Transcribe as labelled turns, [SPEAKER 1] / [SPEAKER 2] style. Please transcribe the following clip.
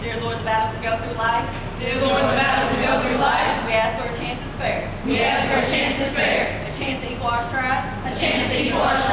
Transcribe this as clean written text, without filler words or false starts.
[SPEAKER 1] Dear Lord, the battles we go through life.
[SPEAKER 2] Dear Lord, the battles we go through life.
[SPEAKER 1] We ask for a chance to spare.
[SPEAKER 2] We ask for a chance to spare.
[SPEAKER 1] A chance to equal our strides.
[SPEAKER 2] A chance to equal our strides.